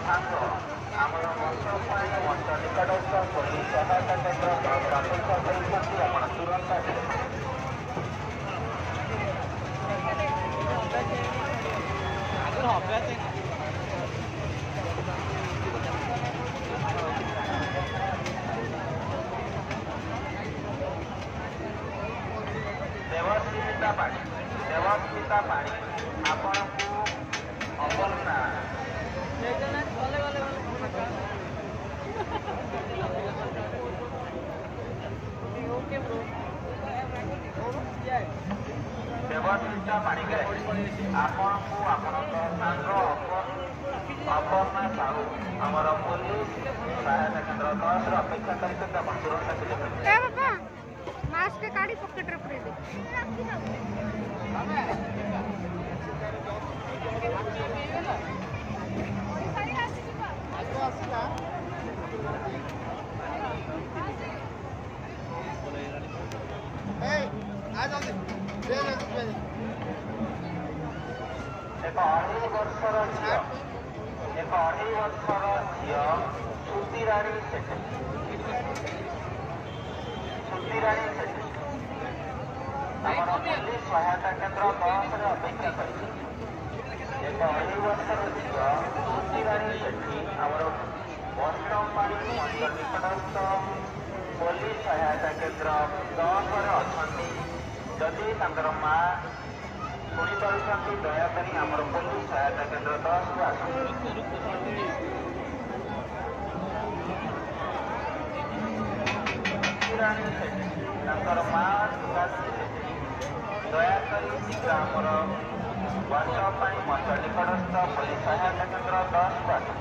ସାଙ୍ଗ ଆମର ମଞ୍ଚ ପାଇଁ ମଞ୍ଚ ନିକଟସ୍ଥ ପୋଲିସ ସହାୟତା କେନ୍ଦ୍ର ଅପେକ୍ଷା କରିଛନ୍ତି। ଆପଣ ତୁରନ୍ତ ଆସିବେ। ଦେବସ୍ମିତା ପାଣି ଆପଣଙ୍କୁ ଅବସ୍ଥା ଦେବସ୍ମିତା ପାଣିଗ୍ରାହୀ ଆପଣଙ୍କୁ ଆପଣଙ୍କ ସାଙ୍ଗ ଅପର୍ଣ୍ଣା ସାହୁ ଆମର ପୋଲିସ ସହାୟତା କେନ୍ଦ୍ର 10 ଅପେକ୍ଷା କରିଛନ୍ତି। ଆପଣ ତୁରନ୍ତ ଆସିଲେ। मास्क काढ़ी पॉकेट रे पुरे दे एक 2.5 वर्षर झील सुतीराणी सेठी ଆମର ପୋଲିସ ସହାୟତା କେନ୍ଦ୍ର 10 ଅପେକ୍ଷା କରିଛି। ଏକ 2.5 ବର୍ଷର ଝିଅ ସୁତୀରାଣୀ ସେଠୀ ଆମର ବୈଷ୍ଣବପାଣି ମଞ୍ଚ ନିକଟସ୍ଥ ପୋଲିସ ସହାୟତା କେନ୍ଦ୍ର 10 ଅଛନ୍ତି। ଯଦି ତାଙ୍କର ମା ଶୁଣିପାରୁଛନ୍ତି ଦୟାକରି ଆମର ପୋଲିସ ସହାୟତା କେନ୍ଦ୍ର 10କୁ ଆସନ୍ତୁ। ସୁତୀରାଣୀ ସେଠୀ ତାଙ୍କର ମା ଦୟାକରି ଶୀଘ୍ର ଆମର ବୈଷ୍ଣବପାଣି ମଞ୍ଚ ନିକଟସ୍ଥ ପୋଲିସ ସହାୟତା କେନ୍ଦ୍ର 10କୁ ଆସନ୍ତୁ।